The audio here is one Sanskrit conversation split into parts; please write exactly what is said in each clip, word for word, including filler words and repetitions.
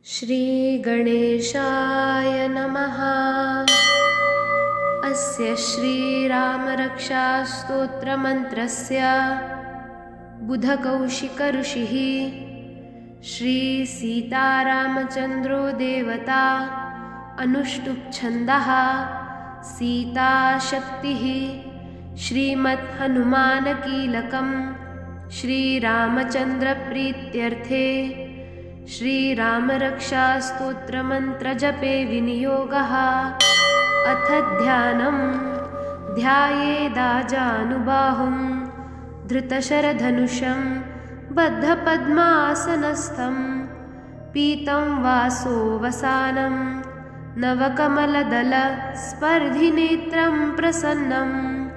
श्रीगणेशाय नमः। अस्य श्रीरामरक्षास्तोत्रमन्त्रस्य बुधकौशिकऋषिः श्रीसीतारामचन्द्रो देवता अनुष्टुप्छन्दः सीताशक्तिः श्रीमद्हनुमानकीलकं श्रीरामचन्द्रप्रीत्यर्थे श्रीरामरक्षास्तोत्रमन्त्रजपे विनियोगः। अथ ध्यानं ध्यायेदाजानुबाहुं धृतशरधनुषं बद्धपद्मासनस्थं पीतं वासोऽवसानं नवकमलदलस्पर्धिनेत्रं प्रसन्नं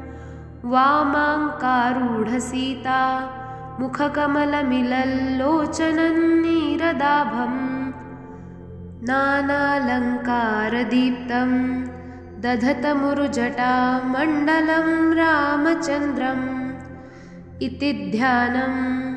वामाङ्कारूढसीता मुखकमलमिलल्लोचनन्नीरदाभं नानालङ्कारदीप्तं दधतमुरुजटामण्डलं रामचन्द्रम् इति ध्यानं।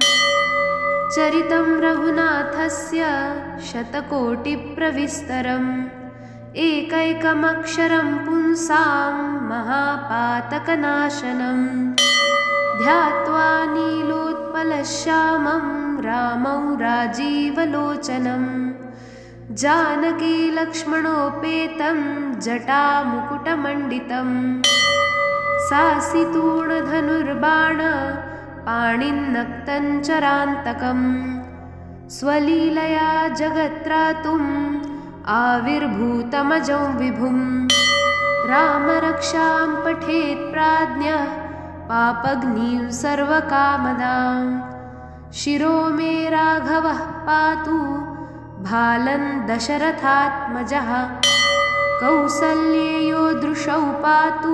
चरितं रघुनाथस्य शतकोटिप्रविस्तरम् एकैकमक्षरं पुंसां महापातकनाशनं ध्यात्वा नीलोत्पलश्यामं रामौ राजीवलोचनं जानकी लक्ष्मणोपेतं जटामुकुटमण्डितं सासितूणधनुर्बाण पाणिन्नक्तं चरान्तकं स्वलीलया जगत्त्रातुम् आविर्भूतमजं विभुं रामरक्षां पठेत् प्राज्ञः पापग्निं सर्वकामदां शिरो मे राघवः पातु भालं दशरथात्मजः कौसल्येयो दृशौ पातु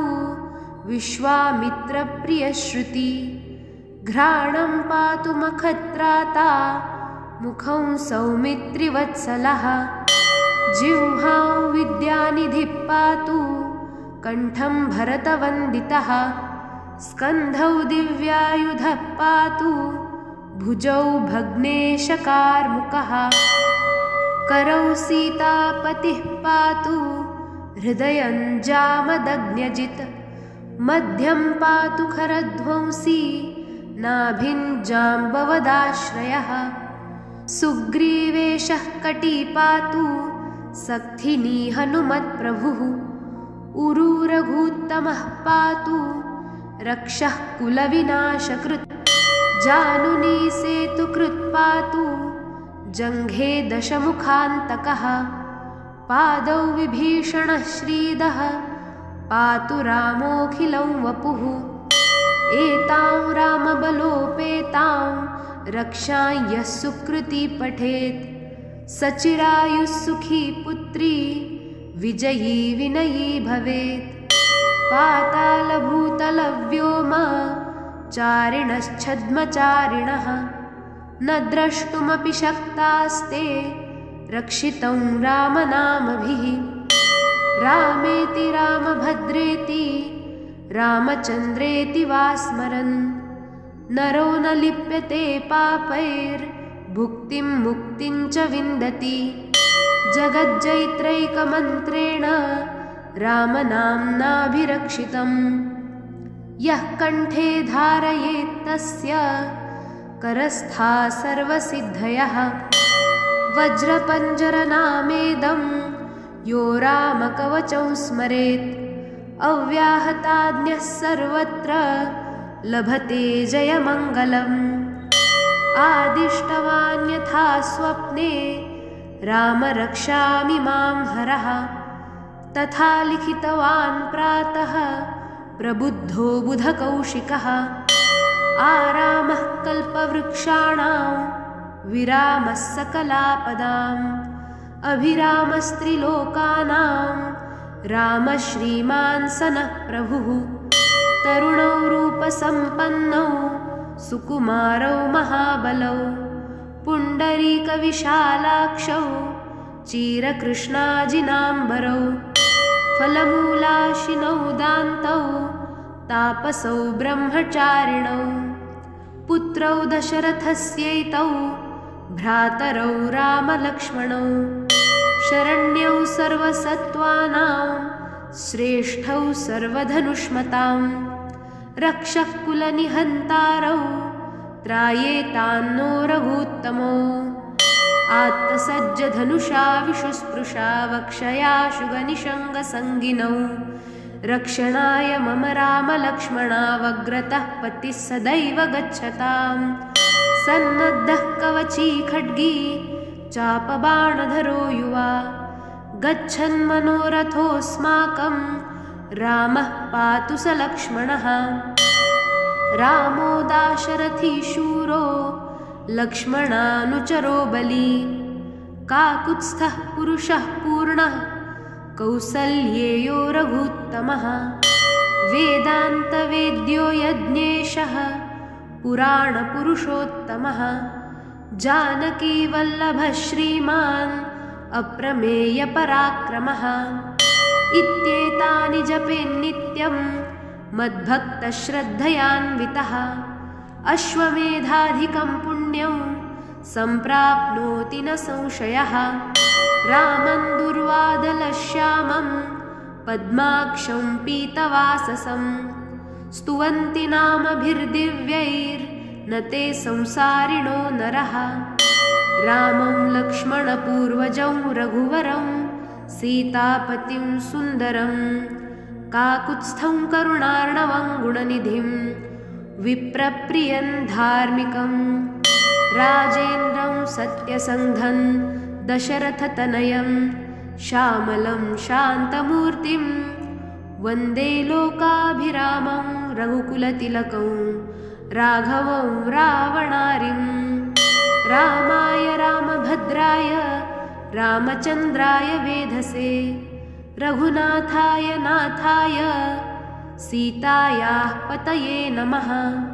विश्वामित्रप्रियश्रुति घ्राणं पातु मखत्राता मुखं सौमित्रिवत्सलः जिह्वां विद्यानिधिः पातु कण्ठं भरतवन्दितः स्कन्धौ दिव्यायुधः पातु भुजौ भग्नेशकार्मुकः करौ सीतापतिः पातु हृदयं जामदग्न्यजित् मध्यं पातु खरध्वंसी नाभिं जाम्बवदाश्रयः सुग्रीवेशः कटी पातु सक्थिनी हनुमत्प्रभुः उरुरघूत्तमः पातु रक्षः कुलविनाशकृत् जानुनी सेतुकृत् पातु जङ्घे दशमुखान्तकः पादौ विभीषणः श्रीदः पातु रामोऽखिलं वपुः एतां रामबलोपेतां रक्षां यः सुकृती पठेत् सचिरायुः सुखी पुत्री विजयी विनयी भवेत् पातालभूतलव्योम चारिणश्छद्मचारिणः न द्रष्टुमपि शक्तास्ते रक्षितं रामनामभिः रामेति रामभद्रेति रामचन्द्रेति वा स्मरन् नरो न लिप्यते पापैर्भुक्तिं मुक्तिं च विन्दति जगज्जैत्रैकमन्त्रेण रामनाम्नाभिरक्षितं यः कण्ठे धारयेत् तस्य करस्था सर्वसिद्धयः वज्रपञ्जरनामेदं यो रामकवचं स्मरेत् अव्याहताज्ञः सर्वत्र लभते जयमङ्गलम् आदिष्टवान् यथा स्वप्ने राम रक्षामि मां हरः तथा लिखितवान् प्रातः प्रबुद्धो बुधकौशिकः आरामः कल्पवृक्षाणां विरामः सकलापदाम् अभिरामस्त्रिलोकानां रामः श्रीमान् सनः प्रभुः तरुणौ रूपसम्पन्नौ सुकुमारौ महाबलौ पुण्डरीकविशालाक्षौ चिरकृष्णाजिनाम्बरौ फलमूलाशिनौ दान्तौ तापसौ ब्रह्मचारिणौ पुत्रौ दशरथस्यैतौ भ्रातरौ रामलक्ष्मणौ शरण्यौ सर्वसत्त्वानां श्रेष्ठौ सर्वधनुष्मतां रक्षः कुलनिहन्तारौ त्रायेतान्नो रघूत्तमो आत्तसज्जधनुषा विशुस्पृशा वक्षया शुगनिषङ्गसङ्गिनौ रक्षणाय मम रामलक्ष्मणावग्रतः पतिः सदैव गच्छताम् सन्नद्धः कवची खड्गी चापबाणधरो युवा गच्छन्मनोरथोऽस्माकं रामः पातु स लक्ष्मणः रामो दाशरथी शूरो लक्ष्मणानुचरो बली काकुत्स्थः पुरुषः पूर्णः कौसल्येयो रघूत्तमः वेदान्तवेद्यो यज्ञेशः पुराणपुरुषोत्तमः जानकीवल्लभः श्रीमान् अप्रमेयपराक्रमः इत्येतानि जपेन्नित्यं मद्भक्तश्रद्धयान्वितः अश्वमेधाधिकं पुण्यं सम्प्राप्नोति न संशयः रामं दुर्वादलश्यामं पद्माक्षं पीतवाससं स्तुवन्ति नामभिर्दिव्यैर्न ते संसारिणो नरः रामं लक्ष्मणपूर्वजं रघुवरं सीतापतिं सुन्दरं काकुत्स्थं करुणार्णवं गुणनिधिं विप्रप्रियं धार्मिकं राजेन्द्रं सत्यसन्धं दशरथतनयं श्यामलं शान्तमूर्तिं वन्दे लोकाभिरामं रघुकुलतिलकं राघवं रावणारिं रामाय रामभद्राय रामचन्द्राय वेधसे रघुनाथाय नाथाय सीतायाः पतये नमः।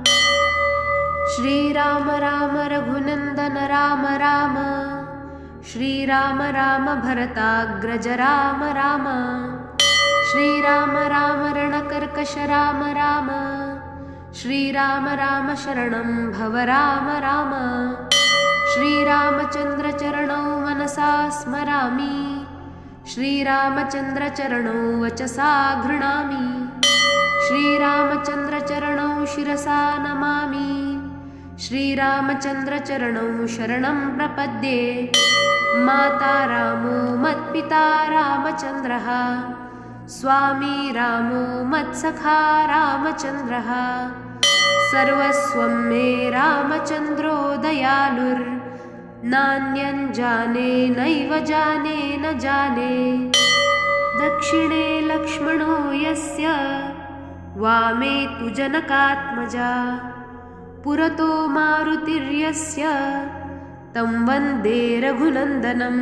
श्रीराम राम रघुनन्दन राम राम श्रीराम राम भरताग्रज राम राम श्रीराम राम रणकर्कश राम राम श्रीराम राम शरणं भव राम राम श्रीरामचन्द्रचरणौ मनसा स्मरामि श्रीरामचन्द्रचरणौ वचसा गृह्णामि श्रीरामचन्द्रचरणौ शिरसा नमामि श्रीरामचन्द्रचरणौ शरणं प्रपद्ये माता रामो मत्पिता रामचन्द्रः स्वामी रामो मत्सखा रामचन्द्रः सर्वस्वं मे रामचन्द्रो दयालुर्नान्यं जाने नैव जाने न जाने दक्षिणे लक्ष्मणो यस्य वामे तु जनकात्मजा पुरतो मारुतिर्यस्य तं वन्दे रघुनन्दनं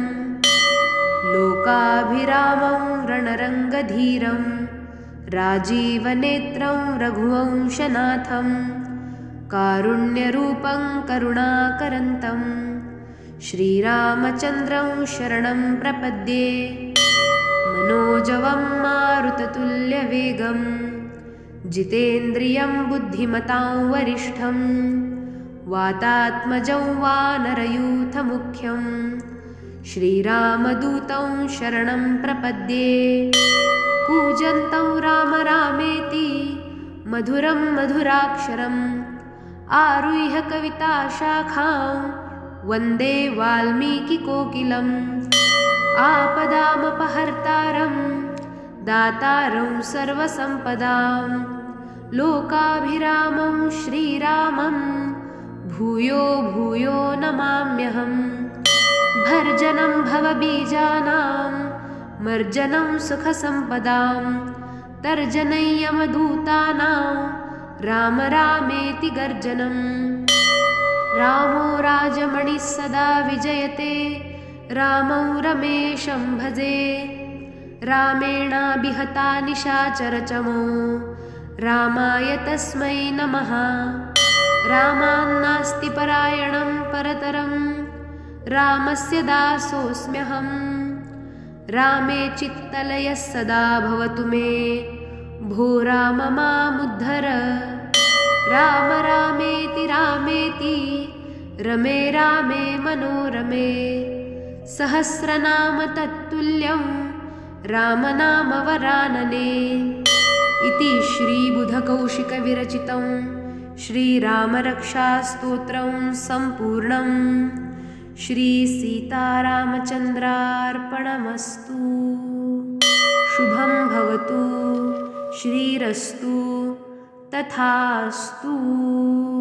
लोकाभिरामं रणरङ्गधीरं राजीवनेत्रं रघुवंशनाथं कारुण्यरूपं करुणाकरन्तं श्रीरामचन्द्रं शरणं प्रपद्ये मनोजवं मारुततुल्यवेगं जितेन्द्रियं बुद्धिमतां वरिष्ठं वातात्मजं वानरयूथमुख्यं श्रीरामदूतं शरणं प्रपद्ये कूजन्तं राम रामेति मधुरं मधुराक्षरम् आरुह्य कविताशाखां वन्दे वाल्मीकिकोकिलम् आपदामपहर्तारं दातारं सर्वसम्पदां लोकाभिरामं श्रीरामं भूयो भूयो नमाम्यहम् भर्जनं भवबीजानां मर्जनं सुखसम्पदां तर्जनयमदूतानां राम रामेति गर्जनम् रामो राजमणिः सदा विजयते रामं रमेशं भजे रामेणाभिहता निशाचरचमो रामाय तस्मै नमः रामान्नास्ति परायणं परतरं रामस्य दासोऽस्म्यहम् रामे चित्तलयः सदा भवतु मे भो राम मामुद्धर राम रामेति रामेति रमे रामे मनोरमे सहस्रनाम तत्तुल्यं रामनामवरानने। इति श्रीबुधकौशिकविरचितं श्रीरामरक्षास्तोत्रं सम्पूर्णम्। श्रीसीतारामचन्द्रार्पणमस्तु। शुभं भवतु। श्रीरस्तु तथास्तु।